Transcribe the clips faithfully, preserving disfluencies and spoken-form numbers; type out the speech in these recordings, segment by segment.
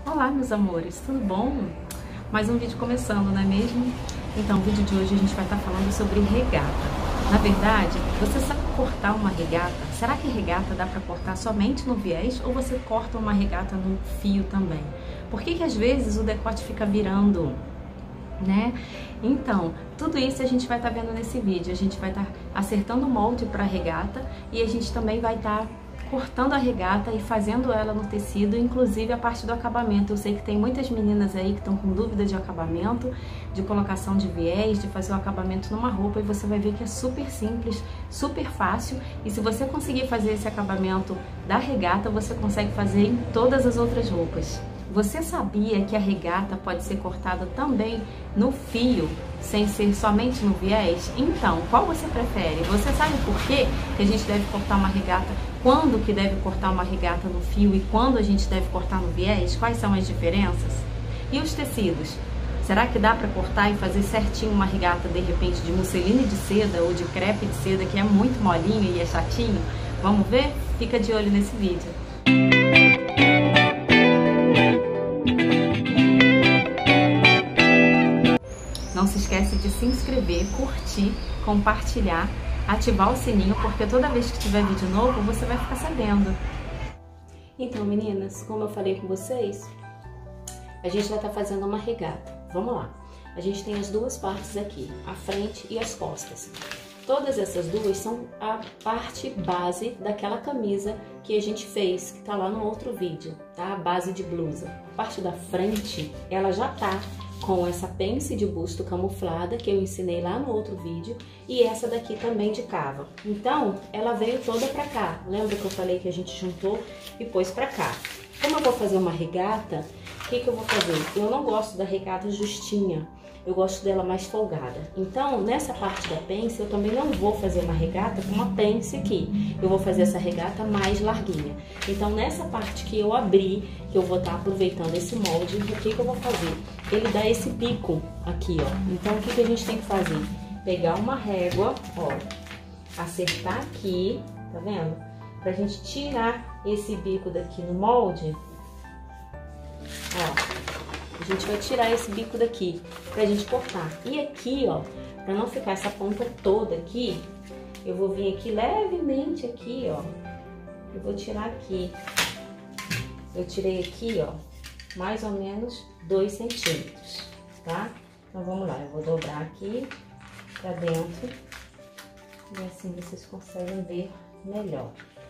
Olá, meus amores, tudo bom? Mais um vídeo começando, não é mesmo? Então, no vídeo de hoje a gente vai estar falando sobre regata. Na verdade, você sabe cortar uma regata? Será que regata dá para cortar somente no viés ou você corta uma regata no fio também? Por que que às vezes o decote fica virando, né? Então, tudo isso a gente vai estar vendo nesse vídeo. A gente vai estar acertando o molde para a regata e a gente também vai estar cortando a regata e fazendo ela no tecido, inclusive a parte do acabamento. Eu sei que tem muitas meninas aí que estão com dúvida de acabamento, de colocação de viés, de fazer o acabamento numa roupa, e você vai ver que é super simples, super fácil, e se você conseguir fazer esse acabamento da regata, você consegue fazer em todas as outras roupas. Você sabia que a regata pode ser cortada também no fio, sem ser somente no viés? Então, qual você prefere? Você sabe por quê que a gente deve cortar uma regata? Quando que deve cortar uma regata no fio e quando a gente deve cortar no viés? Quais são as diferenças? E os tecidos? Será que dá para cortar e fazer certinho uma regata, de repente, de musseline de seda ou de crepe de seda, que é muito molinho e é chatinho? Vamos ver? Fica de olho nesse vídeo. Não se esquece de se inscrever, curtir, compartilhar, ativar o sininho, porque toda vez que tiver vídeo novo, você vai ficar sabendo. Então, meninas, como eu falei com vocês, a gente vai estar fazendo uma regata. Vamos lá. A gente tem as duas partes aqui, a frente e as costas. Todas essas duas são a parte base daquela camisa que a gente fez, que tá lá no outro vídeo, tá? A base de blusa. A parte da frente, ela já tá com essa pence de busto camuflada, que eu ensinei lá no outro vídeo, e essa daqui também de cava. Então, ela veio toda pra cá. Lembra que eu falei que a gente juntou e pôs pra cá? Como eu vou fazer uma regata, o que que eu vou fazer? Eu não gosto da regata justinha, eu gosto dela mais folgada. Então, nessa parte da pence, eu também não vou fazer uma regata com uma pence aqui. Eu vou fazer essa regata mais larguinha. Então, nessa parte que eu abri, que eu vou estar aproveitando esse molde, o que que eu vou fazer? Ele dá esse bico aqui, ó. Então, o que que a gente tem que fazer? Pegar uma régua, ó, acertar aqui, tá vendo? Pra gente tirar esse bico daqui no molde, ó. A gente vai tirar esse bico daqui pra gente cortar. E aqui, ó, pra não ficar essa ponta toda aqui, eu vou vir aqui levemente aqui, ó. Eu vou tirar aqui. Eu tirei aqui, ó, mais ou menos dois centímetros, tá? Então, vamos lá. Eu vou dobrar aqui pra dentro. E assim vocês conseguem ver melhor.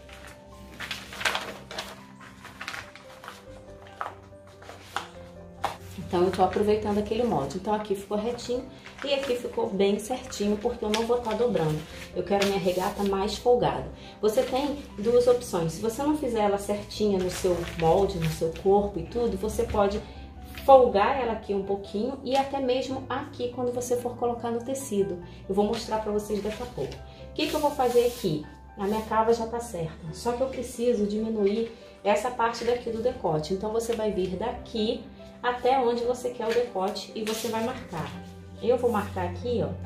Então, eu tô aproveitando aquele molde. Então, aqui ficou retinho e aqui ficou bem certinho, porque eu não vou estar dobrando. Eu quero minha regata mais folgada. Você tem duas opções. Se você não fizer ela certinha no seu molde, no seu corpo e tudo, você pode folgar ela aqui um pouquinho e até mesmo aqui quando você for colocar no tecido. Eu vou mostrar pra vocês daqui a pouco. O que que eu vou fazer aqui? A minha cava já tá certa, só que eu preciso diminuir essa parte daqui do decote. Então, você vai vir daqui até onde você quer o decote e você vai marcar. Eu vou marcar aqui, ó.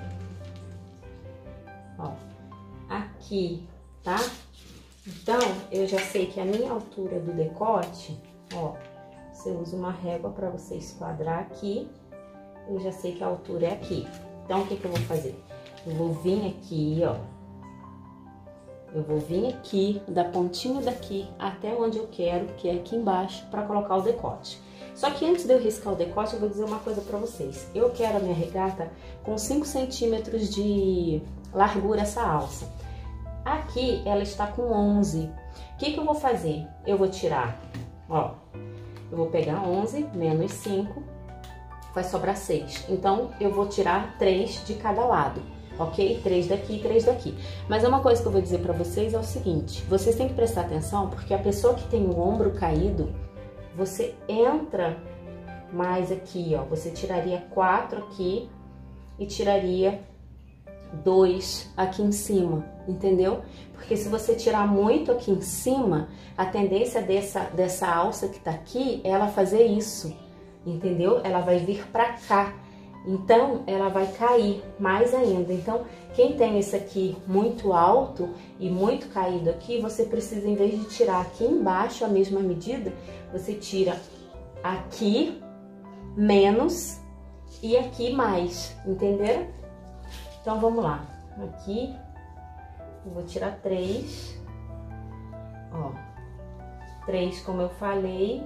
Ó, aqui, tá? Então, eu já sei que a minha altura do decote, ó, você usa uma régua para você esquadrar aqui. Eu já sei que a altura é aqui. Então, o que que eu vou fazer? Eu vou vir aqui, ó. Eu vou vir aqui, da pontinha daqui até onde eu quero, que é aqui embaixo, para colocar o decote. Só que antes de eu riscar o decote, eu vou dizer uma coisa pra vocês. Eu quero a minha regata com cinco centímetros de largura, essa alça. Aqui, ela está com onze. O que que eu vou fazer? Eu vou tirar, ó, eu vou pegar onze menos cinco, vai sobrar seis. Então, eu vou tirar três de cada lado, ok? três daqui e três daqui. Mas uma coisa que eu vou dizer pra vocês é o seguinte, vocês têm que prestar atenção, porque a pessoa que tem o ombro caído, você entra mais aqui, ó, você tiraria quatro aqui e tiraria dois aqui em cima, entendeu? Porque se você tirar muito aqui em cima, a tendência dessa, dessa alça que tá aqui, é ela fazer isso, entendeu? Ela vai vir pra cá, então ela vai cair mais ainda. Então, quem tem esse aqui muito alto e muito caído aqui, você precisa, em vez de tirar aqui embaixo a mesma medida, você tira aqui menos e aqui mais, entenderam? Então, vamos lá. Aqui, eu vou tirar três, ó, três, como eu falei.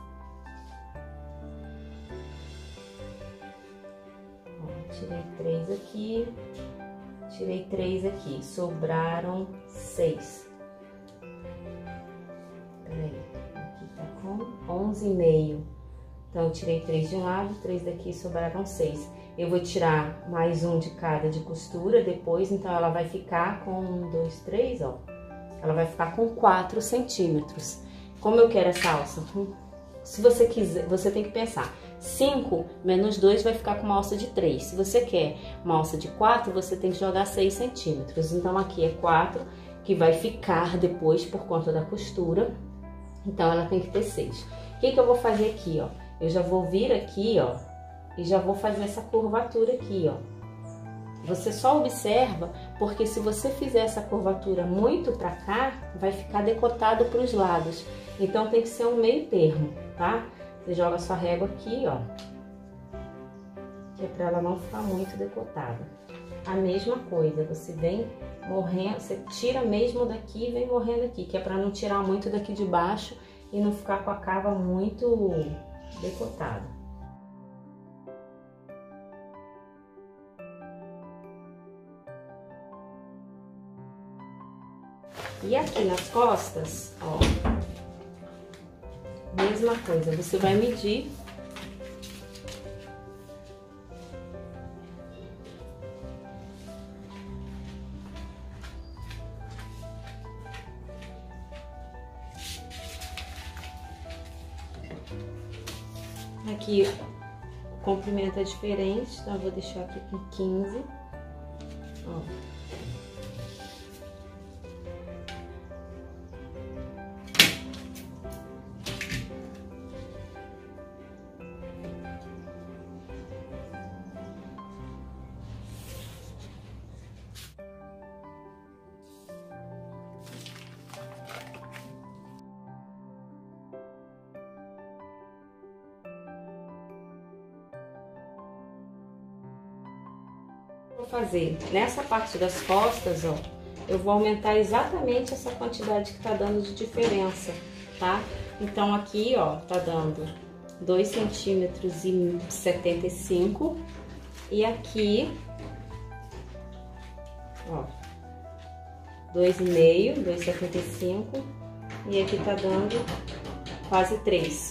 Ó, tirei três aqui, tirei três aqui, sobraram seis. Peraí, aqui tá com onze e meio. Então, eu tirei três de um lado, três daqui, sobraram seis. Eu vou tirar mais um de cada de costura depois, então ela vai ficar com um, dois, três, ó. Ela vai ficar com quatro centímetros. Como eu quero essa alça? Se você quiser, você tem que pensar. cinco menos dois vai ficar com uma alça de três. Se você quer uma alça de quatro, você tem que jogar seis centímetros. Então, aqui é quatro, que vai ficar depois por conta da costura. Então, ela tem que ter seis. O que que eu vou fazer aqui, ó? Eu já vou vir aqui, ó, e já vou fazer essa curvatura aqui, ó. Você só observa, porque se você fizer essa curvatura muito pra cá, vai ficar decotado pros lados. Então, tem que ser um meio termo, tá? Você joga a sua régua aqui, ó, que é pra ela não ficar muito decotada. A mesma coisa, você vem morrendo, você tira mesmo daqui e vem morrendo aqui, que é pra não tirar muito daqui de baixo e não ficar com a cava muito decotada. E aqui nas costas, ó, mesma coisa, você vai medir aqui. O comprimento é diferente, então eu vou deixar aqui com quinze, ó. Vou fazer nessa parte das costas, ó, eu vou aumentar exatamente essa quantidade que tá dando de diferença, tá? Então, aqui, ó, tá dando dois centímetros e setenta e cinco, e aqui, ó, dois e meio, dois e setenta e cinco, e aqui tá dando quase três.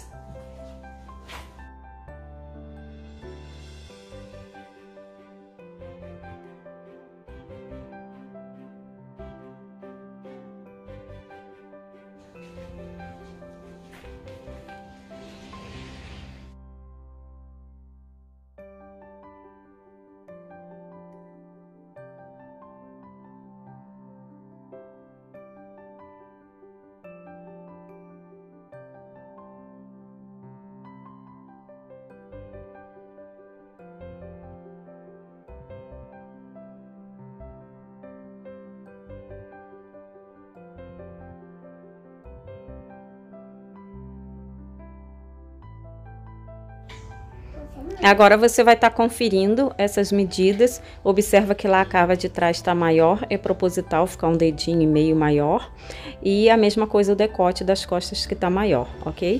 Agora você vai estar conferindo essas medidas. Observa que lá a cava de trás está maior, é proposital ficar um dedinho e meio maior. E a mesma coisa o decote das costas que está maior, ok?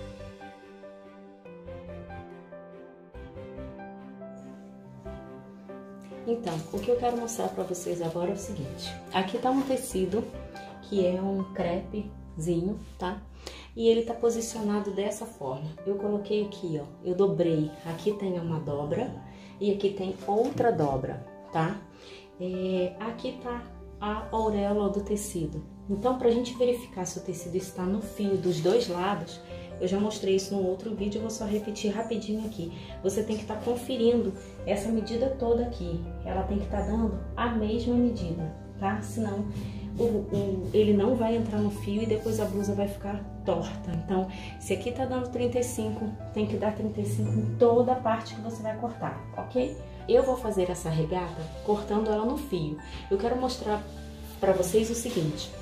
Então, o que eu quero mostrar para vocês agora é o seguinte. Aqui tá um tecido que é um crepezinho, tá? E ele tá posicionado dessa forma. Eu coloquei aqui, ó, eu dobrei. Aqui tem uma dobra e aqui tem outra dobra, tá? É, aqui tá a auréola do tecido. Então, pra gente verificar se o tecido está no fio dos dois lados, eu já mostrei isso no outro vídeo, eu vou só repetir rapidinho aqui. Você tem que estar conferindo essa medida toda aqui. Ela tem que estar dando a mesma medida, tá? Senão o, o, ele não vai entrar no fio e depois a blusa vai ficar torta. Então, se aqui tá dando trinta e cinco, tem que dar trinta e cinco em toda a parte que você vai cortar, ok? Eu vou fazer essa regata cortando ela no fio. Eu quero mostrar pra vocês o seguinte.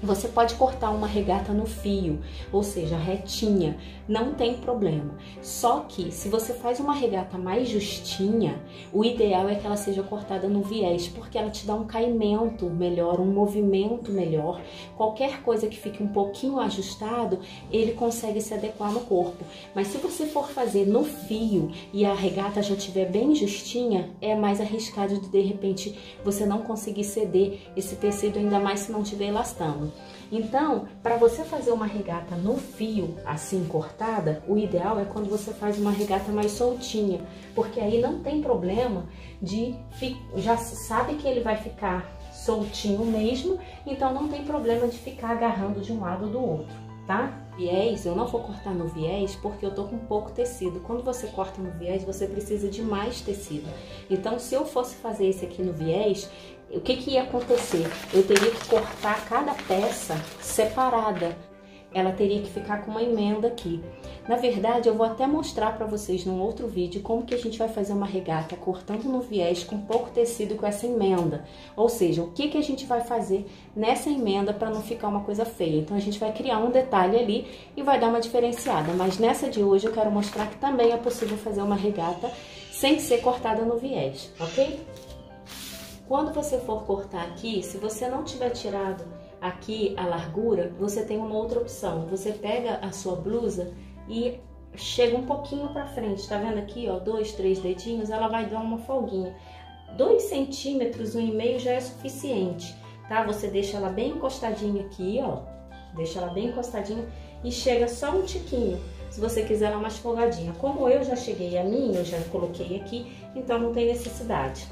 Você pode cortar uma regata no fio, ou seja, retinha, não tem problema. Só que se você faz uma regata mais justinha, o ideal é que ela seja cortada no viés, porque ela te dá um caimento melhor, um movimento melhor. Qualquer coisa que fique um pouquinho ajustado, ele consegue se adequar no corpo. Mas se você for fazer no fio e a regata já estiver bem justinha, é mais arriscado de de repente você não conseguir ceder esse tecido, ainda mais se não estiver elastano. Então, para você fazer uma regata no fio, assim cortada, o ideal é quando você faz uma regata mais soltinha, porque aí não tem problema de, já sabe que ele vai ficar soltinho mesmo, então não tem problema de ficar agarrando de um lado ou do outro, tá? Viés, eu não vou cortar no viés porque eu tô com pouco tecido. Quando você corta no viés, você precisa de mais tecido. Então, se eu fosse fazer esse aqui no viés, o que que ia acontecer? Eu teria que cortar cada peça separada. Ela teria que ficar com uma emenda aqui. Na verdade, eu vou até mostrar para vocês num outro vídeo como que a gente vai fazer uma regata cortando no viés com pouco tecido com essa emenda. Ou seja, o que que a gente vai fazer nessa emenda para não ficar uma coisa feia. Então, a gente vai criar um detalhe ali e vai dar uma diferenciada. Mas nessa de hoje eu quero mostrar que também é possível fazer uma regata sem ser cortada no viés, ok? Quando você for cortar aqui, se você não tiver tirado aqui a largura, você tem uma outra opção. Você pega a sua blusa e chega um pouquinho pra frente, tá vendo aqui, ó, dois, três dedinhos, ela vai dar uma folguinha. Dois centímetros, um e meio já é suficiente, tá? Você deixa ela bem encostadinha aqui, ó, deixa ela bem encostadinha e chega só um tiquinho, se você quiser ela mais folgadinha. Como eu já cheguei a minha, eu já coloquei aqui, então não tem necessidade.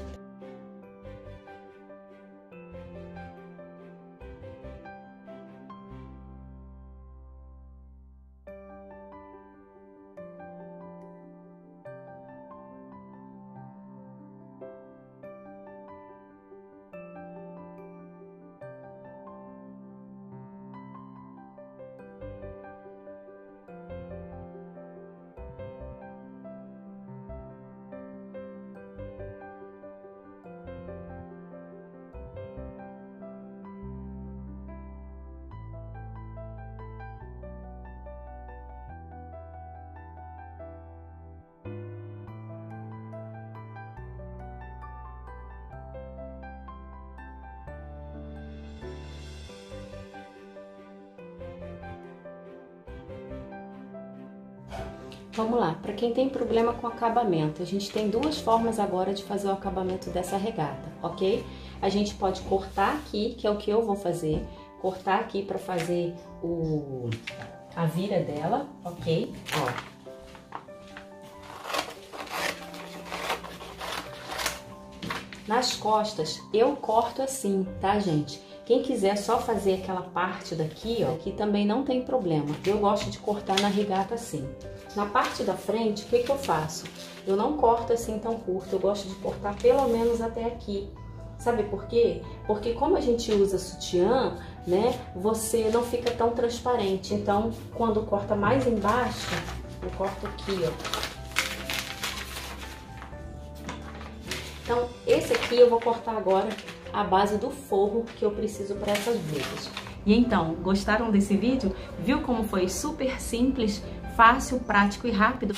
Vamos lá, para quem tem problema com acabamento, a gente tem duas formas agora de fazer o acabamento dessa regata, ok? A gente pode cortar aqui, que é o que eu vou fazer, cortar aqui para fazer o, a vira dela, ok? Ó. Nas costas, eu corto assim, tá, gente? Quem quiser só fazer aquela parte daqui, ó, aqui também não tem problema. Eu gosto de cortar na regata assim. Na parte da frente, o que que eu faço? Eu não corto assim tão curto, eu gosto de cortar pelo menos até aqui. Sabe por quê? Porque como a gente usa sutiã, né, você não fica tão transparente. Então, quando corta mais embaixo, eu corto aqui, ó. Então, esse aqui eu vou cortar agora a base do forro que eu preciso para essas blusas. E então, gostaram desse vídeo? Viu como foi super simples, fácil, prático e rápido?